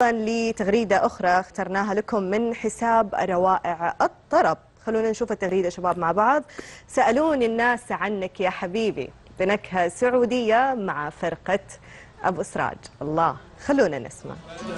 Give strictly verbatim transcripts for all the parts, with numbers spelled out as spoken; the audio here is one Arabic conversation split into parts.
أيضا لتغريدة أخرى اخترناها لكم من حساب روائع الطرب. خلونا نشوف التغريدة شباب مع بعض. سألوني الناس عنك يا حبيبي بنكهة سعودية مع فرقة أبو سراج. الله، خلونا نسمع.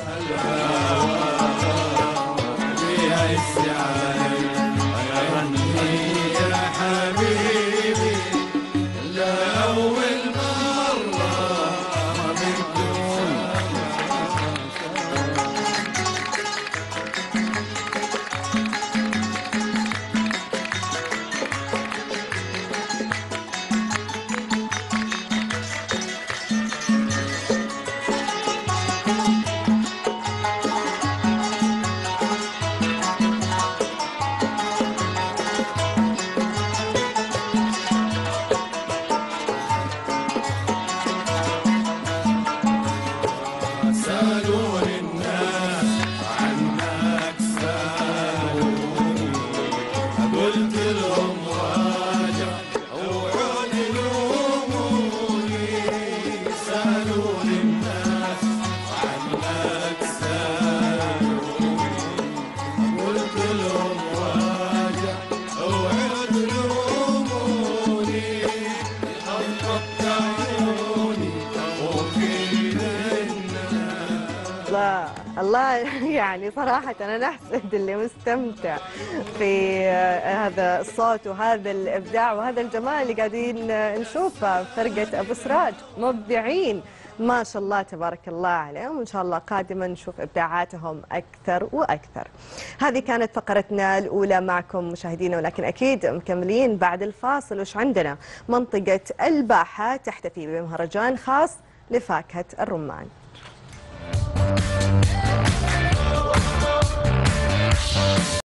الله يعني صراحة أنا نحسد اللي مستمتع في هذا الصوت وهذا الإبداع وهذا الجمال اللي قاعدين نشوفه. فرقة أبو سراج مبدعين ما شاء الله تبارك الله عليهم، وإن شاء الله قادما نشوف إبداعاتهم أكثر وأكثر. هذه كانت فقرتنا الأولى معكم مشاهدينا، ولكن أكيد مكملين بعد الفاصل. وش عندنا؟ منطقة الباحة تحتفي بمهرجان خاص لفاكهة الرمان.